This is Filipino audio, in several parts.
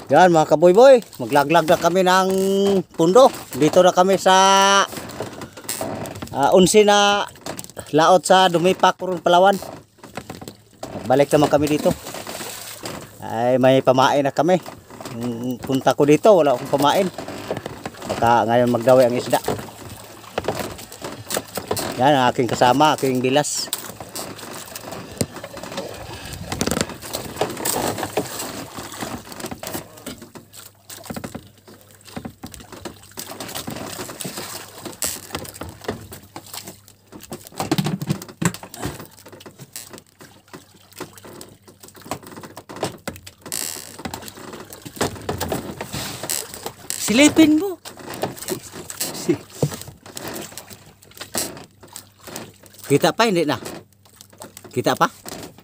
Yan mga kaboy-boy, maglaglag na kami ng pundo. Dito na kami sa 11 na laot sa Dumipak, Coron, Palawan. Balik naman kami dito. Ay may pamain na kami. Punta ko dito, wala akong pamain. Baka ngayon magdawi ang isda. Yan ang aking kasama, aking bilas. Silipin mo. Kita pa, hindi na. Kita pa.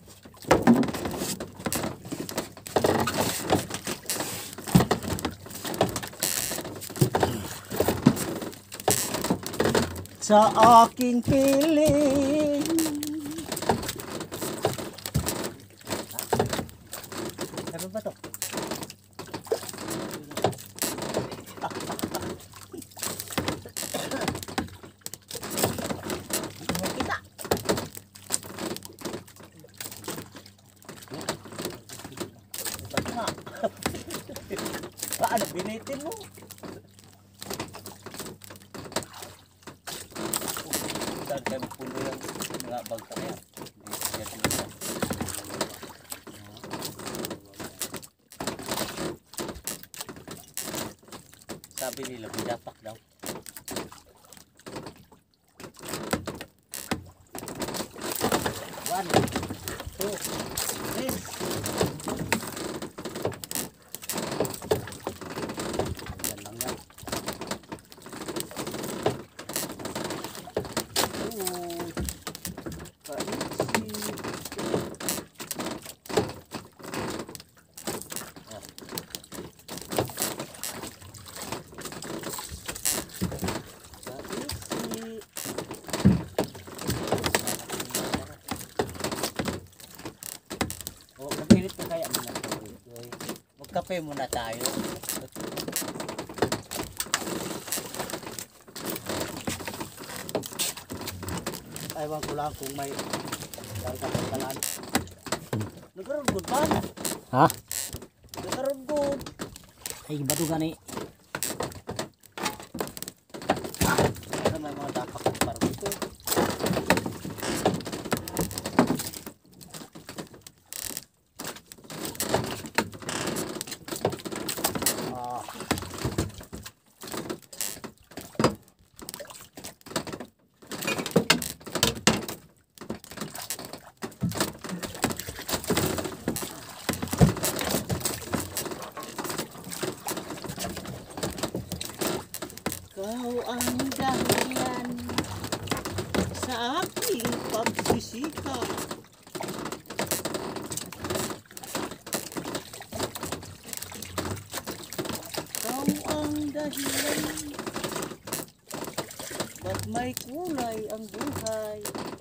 Sa aking piling. Ano ba to? Paano binitin mo? Saan kayo puno yung mga bagta yan? Sabi nila, bidapak daw. One, two, three. Magkape muna tayo. Aywan ko lang kung may kalan. Nagkaroon good ba na? Ha? Nagkaroon good. Ay, bato gani. Ano may mga dapak para dito? Ikaw ang dahilan sa aking pagsisikap. Ikaw ang dahilan ba't may kulay ang buhay.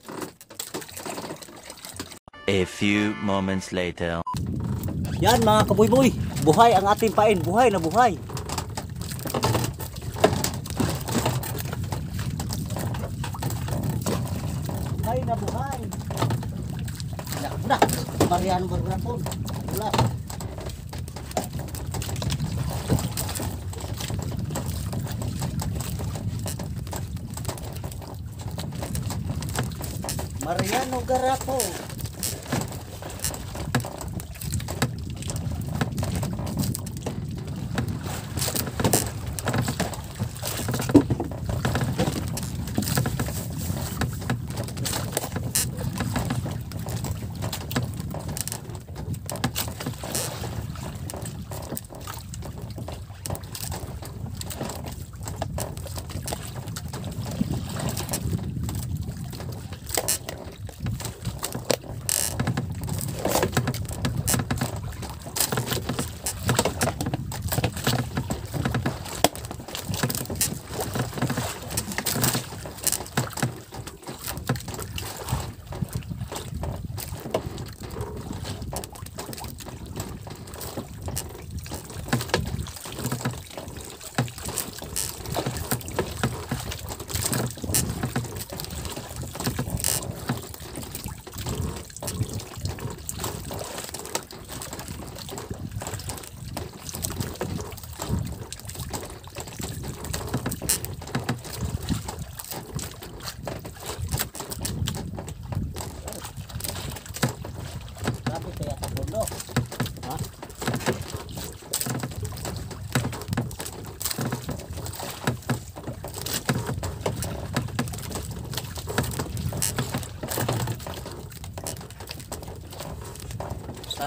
A few moments later. Yan mga kaboy-boy, buhay ang ating pain, buhay na buhay. Buhay na buhay. Na, Mariano Barbrapon. Wala. Mariano Garapo.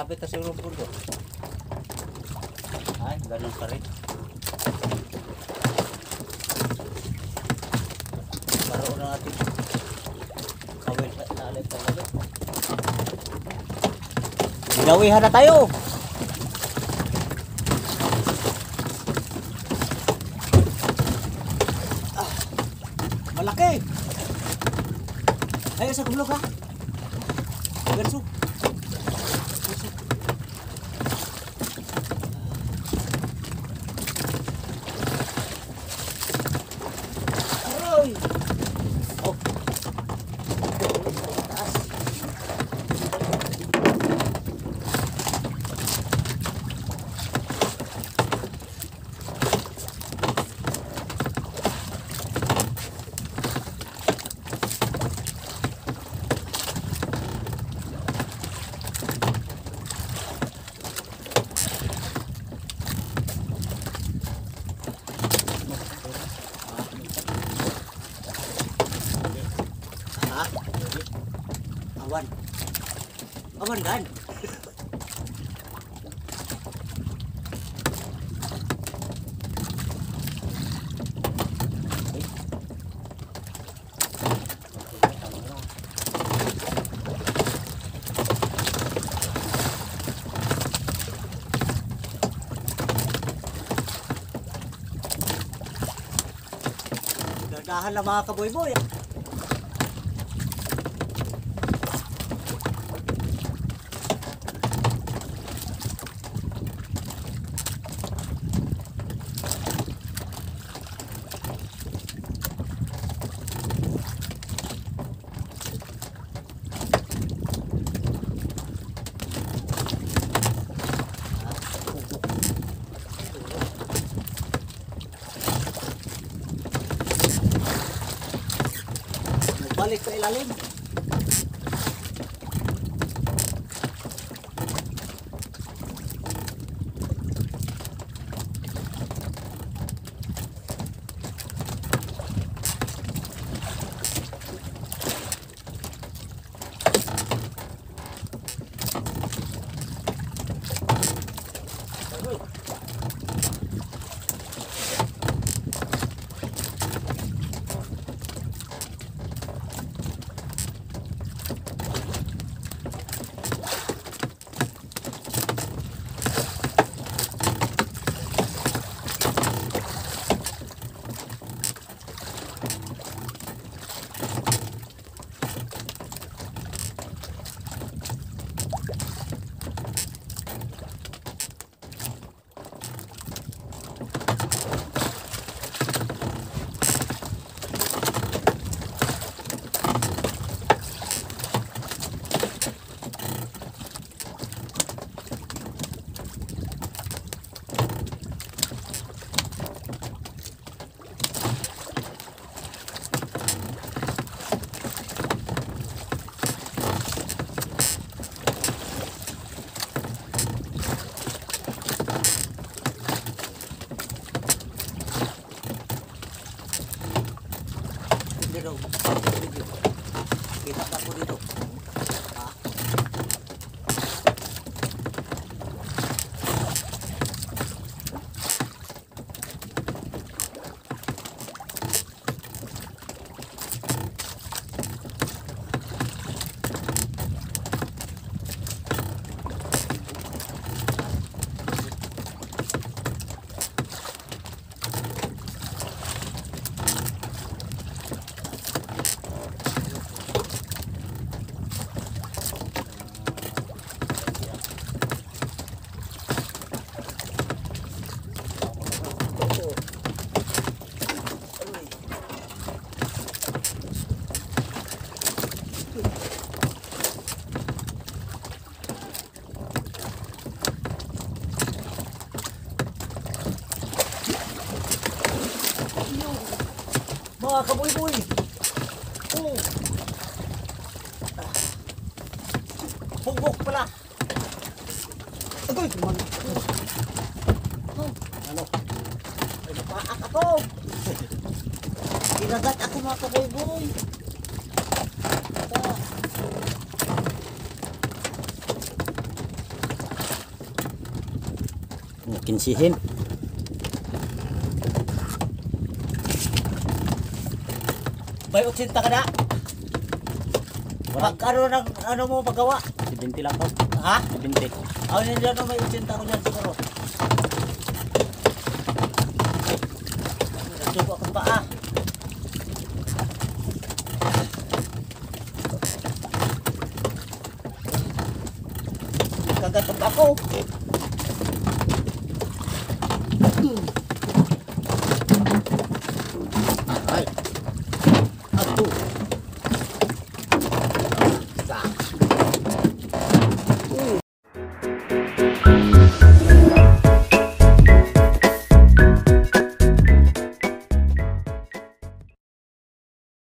Malapit na siguro pundo. Ay, ganun pa rin. Paroon na natin. Kawin sa ilalim pa ulit. Ginawihan na tayo. Malaki. Ay, sa kumulog ha. Ganso. Aroy. Oh. Taas. Awan. Awan kan? Dadahan lang mga kaboy-boy. Balik sa ilalim. Kita pa po dito. Mga kaboy-boy. Oh. Pugok pala. Agoy, man. Ano? Ay, napaak ako. Kinagat ako mga kaboy-boy. kinsihin. May 80 ka na? Pag ano mo paggawa? 70 lang po. Ha? 70. Ano yun dyan, may 80 ko dyan.